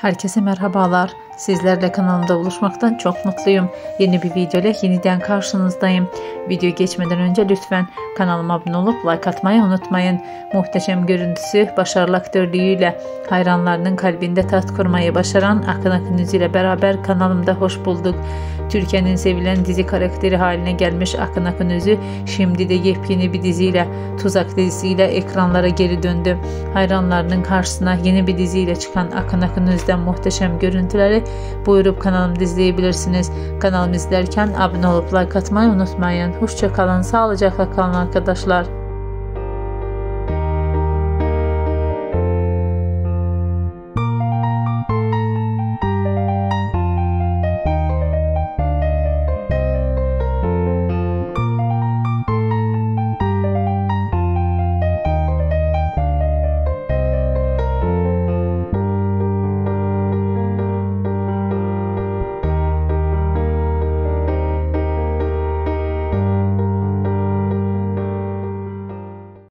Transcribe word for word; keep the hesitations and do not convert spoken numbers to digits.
Herkese merhabalar. Sizlerle kanalımda buluşmaktan çok mutluyum. Yeni bir video ile yeniden karşınızdayım. Video geçmeden önce lütfen kanalıma abone olup like atmayı unutmayın. Muhteşem görüntüsü, başarılı aktörlüğüyle hayranlarının kalbinde taht kurmayı başaran Akın Akınözü ile beraber kanalımda hoş bulduk. Türkiye'nin sevilen dizi karakteri haline gelmiş Akın Akınözü şimdi de yepyeni bir diziyle, Tuzak dizisiyle ekranlara geri döndü. Hayranlarının karşısına yeni bir diziyle çıkan Akın Akınözü'den muhteşem görüntüleri buyurup kanalımda izleyebilirsiniz. Kanalımı izlerken abone olup like atmayı unutmayın. Hoşça kalın, sağlıcakla kalın arkadaşlar.